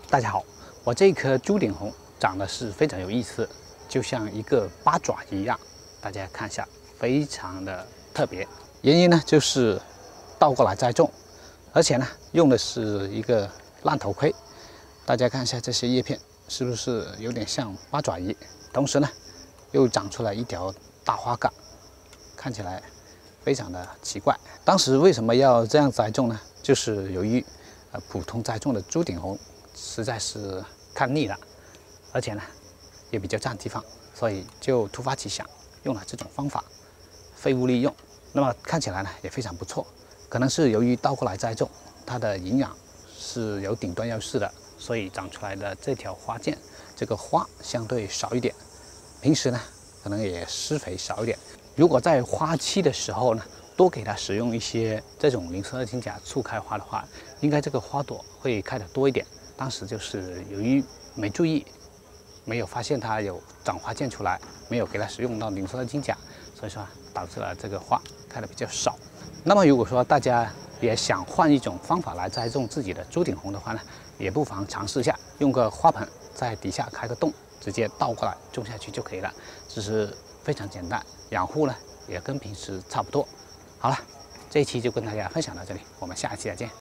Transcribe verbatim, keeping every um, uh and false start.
大家好，我这棵朱顶红长得是非常有意思，就像一个八爪一样。大家看一下，非常的特别。原因呢就是倒过来栽种，而且呢用的是一个烂头盔。大家看一下这些叶片是不是有点像八爪鱼？同时呢又长出来一条大花杆，看起来非常的奇怪。当时为什么要这样栽种呢？就是由于呃普通栽种的朱顶红实在是看腻了，而且呢也比较占地方，所以就突发奇想，用了这种方法，废物利用。那么看起来呢也非常不错。可能是由于倒过来栽种，它的营养是有顶端优势的，所以长出来的这条花剑，这个花相对少一点。平时呢可能也施肥少一点。如果在花期的时候呢，多给它使用一些这种零色二氢钾促开花的话，应该这个花朵会开得多一点。当时就是由于没注意，没有发现它有长花剑出来，没有给它使用到零色二氢钾，所以说导致了这个花开得比较少。那么如果说大家也想换一种方法来栽种自己的朱顶红的话呢，也不妨尝试一下，用个花盆在底下开个洞，直接倒过来种下去就可以了。这是非常简单，养护呢也跟平时差不多。好了，这一期就跟大家分享到这里，我们下一期再见。